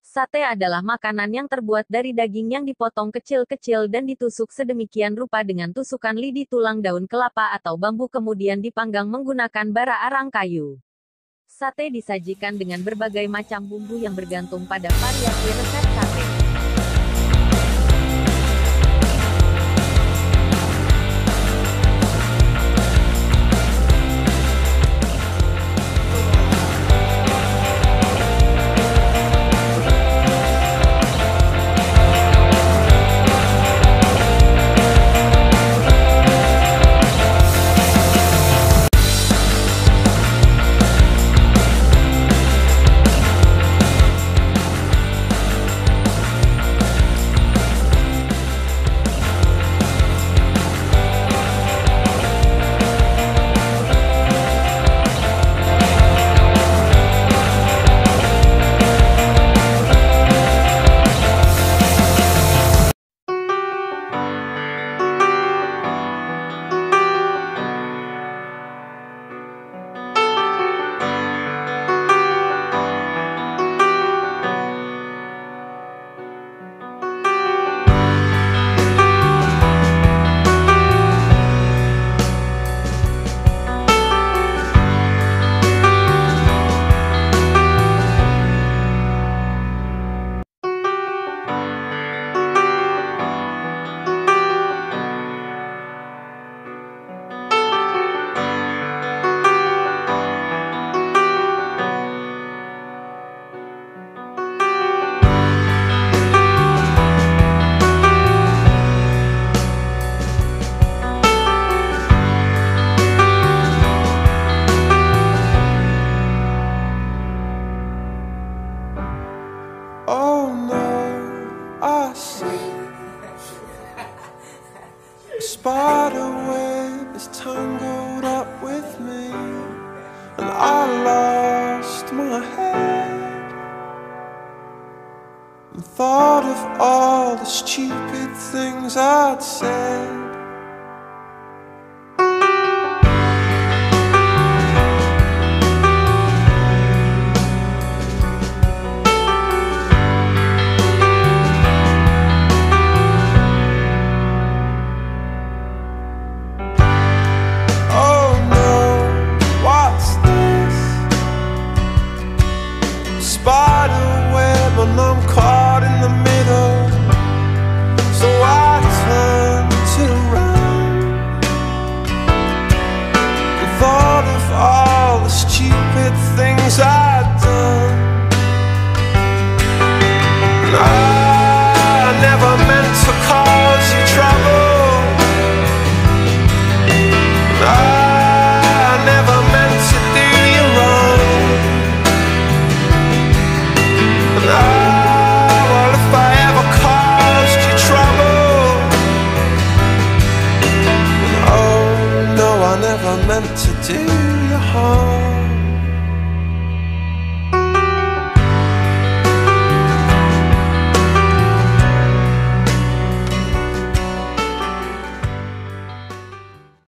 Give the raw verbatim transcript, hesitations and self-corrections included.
Sate adalah makanan yang terbuat dari daging yang dipotong kecil-kecil dan ditusuk sedemikian rupa dengan tusukan lidi tulang daun kelapa atau bambu kemudian dipanggang menggunakan bara arang kayu. Sate disajikan dengan berbagai macam bumbu yang bergantung pada variasi resep sate. Oh no, I see a spider web is tangled up with me, and I lost my head and thought of all the stupid things I'd said. Spider web and I'm caught in the middle, so I turned to run and thought of all the stupid things I'd done. And I never meant to cause you trouble, and I never meant to do you wrong. Well, if I ever caused you trouble, oh no, I never meant to do